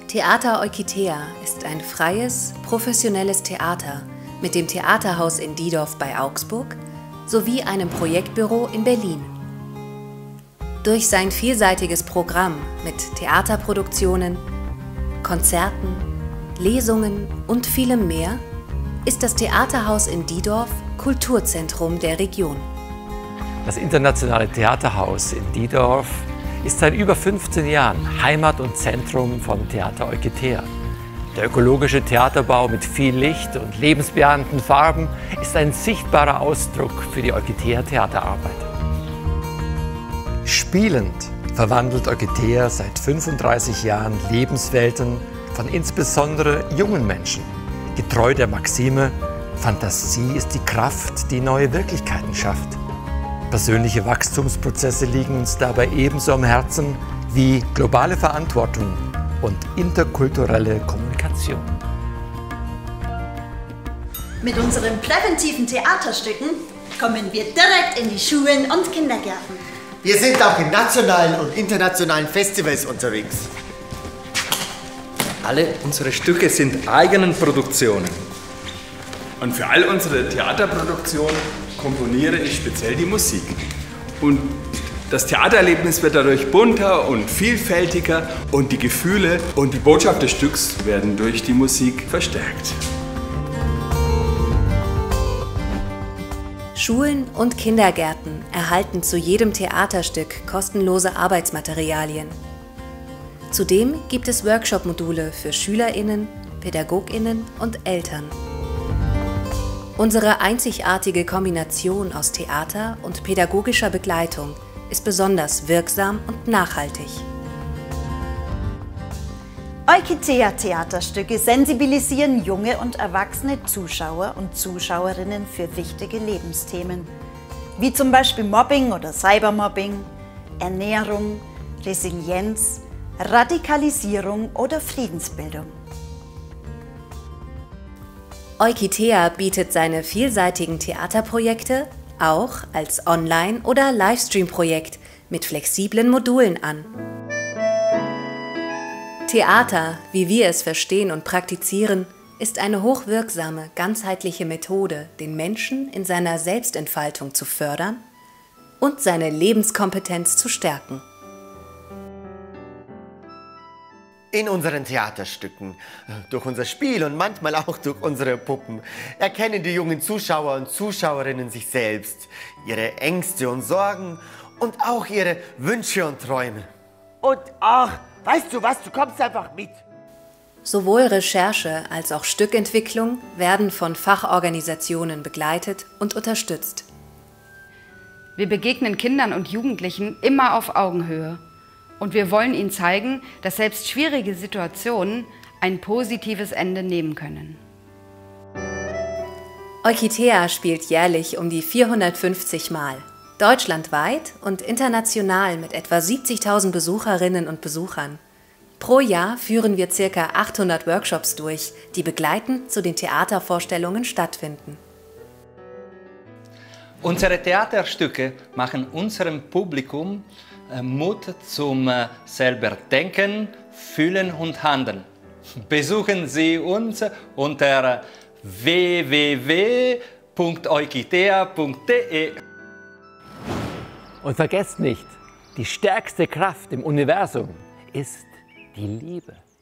Theater Eukitea ist ein freies, professionelles Theater mit dem Theaterhaus in Diedorf bei Augsburg sowie einem Projektbüro in Berlin. Durch sein vielseitiges Programm mit Theaterproduktionen, Konzerten, Lesungen und vielem mehr ist das Theaterhaus in Diedorf Kulturzentrum der Region. Das Internationale Theaterhaus in Diedorf ist seit über 15 Jahren Heimat und Zentrum von Theater Eukitea. Der ökologische Theaterbau mit viel Licht und lebensbejahenden Farben ist ein sichtbarer Ausdruck für die Eukitea Theaterarbeit. Spielend verwandelt Eukitea seit 35 Jahren Lebenswelten von insbesondere jungen Menschen, getreu der Maxime, Fantasie ist die Kraft, die neue Wirklichkeiten schafft. Persönliche Wachstumsprozesse liegen uns dabei ebenso am Herzen wie globale Verantwortung und interkulturelle Kommunikation. Mit unseren präventiven Theaterstücken kommen wir direkt in die Schulen und Kindergärten. Wir sind auch in nationalen und internationalen Festivals unterwegs. Alle unsere Stücke sind eigenen Produktionen. Und für all unsere Theaterproduktionen komponiere ich speziell die Musik. Und das Theatererlebnis wird dadurch bunter und vielfältiger und die Gefühle und die Botschaft des Stücks werden durch die Musik verstärkt. Schulen und Kindergärten erhalten zu jedem Theaterstück kostenlose Arbeitsmaterialien. Zudem gibt es Workshop-Module für SchülerInnen, PädagogInnen und Eltern. Unsere einzigartige Kombination aus Theater und pädagogischer Begleitung ist besonders wirksam und nachhaltig. Eukitea-Theaterstücke sensibilisieren junge und erwachsene Zuschauer und Zuschauerinnen für wichtige Lebensthemen, wie zum Beispiel Mobbing oder Cybermobbing, Ernährung, Resilienz, Radikalisierung oder Friedensbildung. Eukitea bietet seine vielseitigen Theaterprojekte auch als Online- oder Livestream-Projekt mit flexiblen Modulen an. Theater, wie wir es verstehen und praktizieren, ist eine hochwirksame, ganzheitliche Methode, den Menschen in seiner Selbstentfaltung zu fördern und seine Lebenskompetenz zu stärken. In unseren Theaterstücken, durch unser Spiel und manchmal auch durch unsere Puppen, erkennen die jungen Zuschauer und Zuschauerinnen sich selbst, ihre Ängste und Sorgen und auch ihre Wünsche und Träume. Und ach, weißt du was, du kommst einfach mit. Sowohl Recherche als auch Stückentwicklung werden von Fachorganisationen begleitet und unterstützt. Wir begegnen Kindern und Jugendlichen immer auf Augenhöhe. Und wir wollen ihnen zeigen, dass selbst schwierige Situationen ein positives Ende nehmen können. Eukitea spielt jährlich um die 450 Mal. Deutschlandweit und international mit etwa 70.000 Besucherinnen und Besuchern. Pro Jahr führen wir ca. 800 Workshops durch, die begleitend zu den Theatervorstellungen stattfinden. Unsere Theaterstücke machen unserem Publikum Mut zum selber Denken, Fühlen und Handeln. Besuchen Sie uns unter www.eukitea.de. Und vergesst nicht, die stärkste Kraft im Universum ist die Liebe.